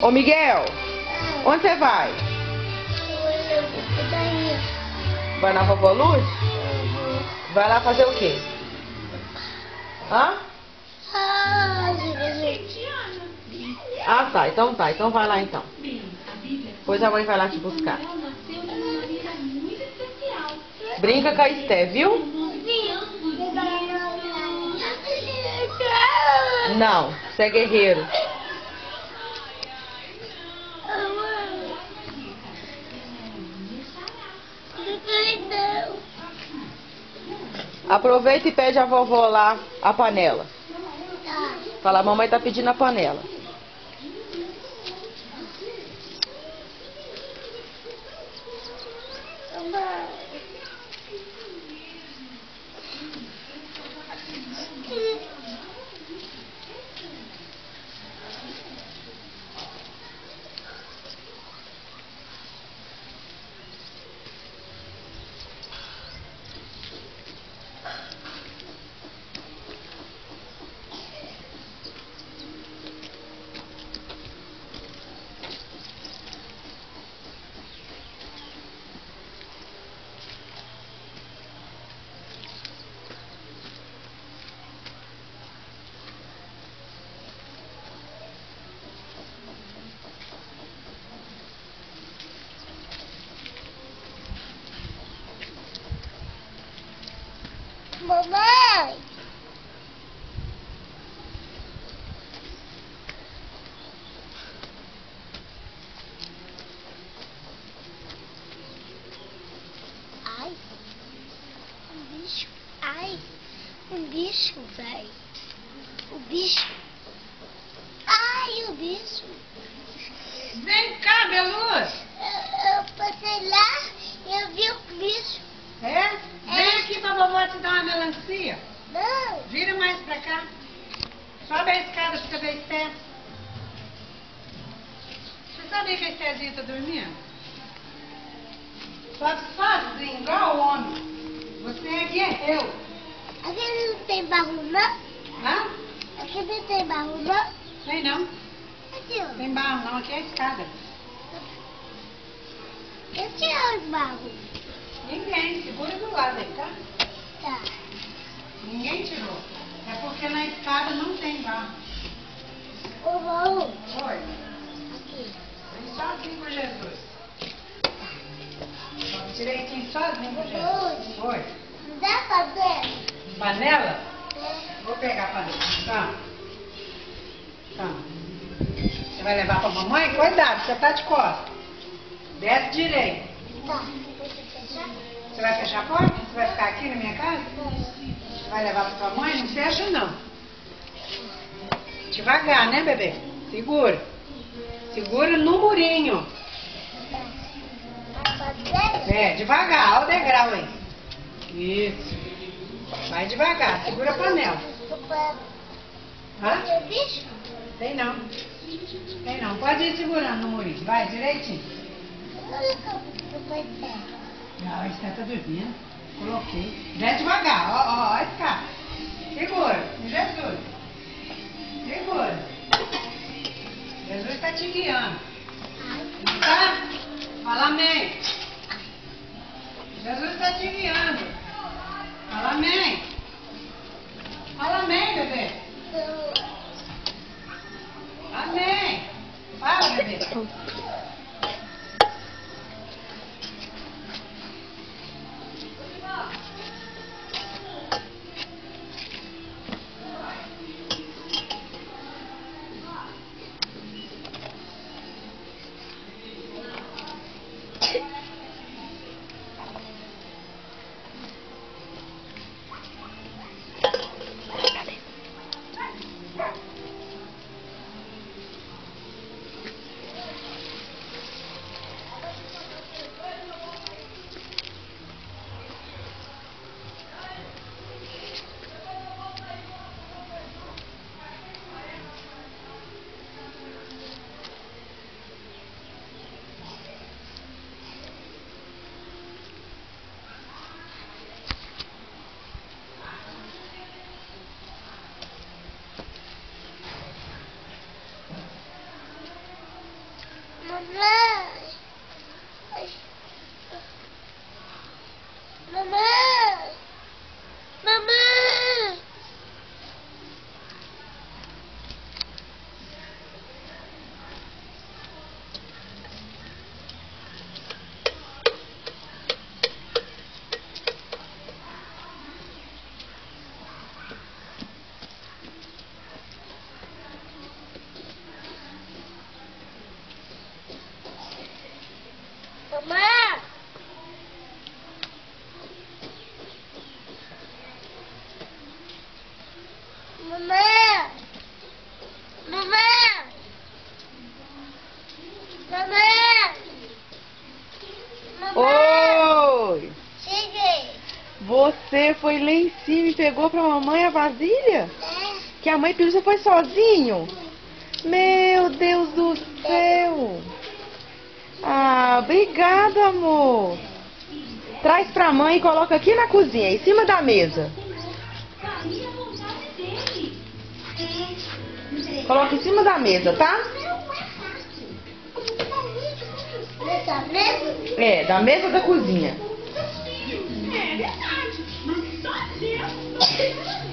Ô Miguel, onde você vai? Vai na vovó Luz? Vai lá fazer o quê? Hã? Ah, tá. Então tá. Então vai lá então. Depois a mãe vai lá te buscar. Brinca com a Esté, viu? Não, você é guerreiro. Aproveita e pede a vovó lá a panela. Fala, a mamãe tá pedindo a panela. Mamãe! Ai, um bicho. Ai, um bicho, velho. O bicho. Ai, o bicho. Vem cá, Beluz. Eu passei lá e eu vi o bicho. É? Vem aqui pra vovó te dar uma melancia. Não. Vira mais pra cá. Sobe a escada pra você ver a Esté. Você sabia que a Estézinha tá dormindo? Sobe sozinho, igual o homem. Você é guerreiro. Aqui não tem barro, não? Hã? Aqui não tem barro, não? Tem não. Aqui, ó. Tem barro não, aqui é a escada. Eu tiro os barros. Ninguém, segura do lado aí, tá? Tá. Ninguém tirou. É porque na escada não tem barro. O barro. Oi. Aqui. Vem sozinho com Jesus. Sobe direitinho sozinho com Jesus. Oi. Oi. Não dá pra ver? Panela? É. Vou pegar a panela. Tá. Tá. Você vai levar pra mamãe? Cuidado, você tá de costas. Desce direito. Tá. Deixa eu fechar. Você vai fechar a porta? Você vai ficar aqui na minha casa? Você vai levar pra tua mãe? Não fecha não. Devagar, né, bebê? Segura. Segura no murinho. É, devagar. Olha o degrau aí. Isso. Vai devagar. Segura a panela. Hã? Tem bicho? Tem não. Tem não. Pode ir segurando no murinho. Vai, direitinho. Olha que eu vou ter. Não, a Esté tá dormindo. Coloquei. Desce devagar. Ó, a escada. Segura. Jesus. Segura. Jesus tá te guiando. Tá? Fala amém. Jesus tá te guiando. Fala amém. Fala amém, bebê. Amém. Fala, bebê. Mamãe. Mamãe. Mamãe. Mamãe! Mamãe! Mamãe! Mamãe! Oi! Cheguei! Você foi lá em cima e pegou pra mamãe a vasilha? É, Que a mãe pediu, você foi sozinho? Meu Deus do céu! Ah, obrigado, amor. Traz pra mãe e coloca aqui na cozinha, em cima da mesa. Coloca em cima da mesa, tá? nessa mesa? É, da mesa da cozinha. É verdade, mas só Deus.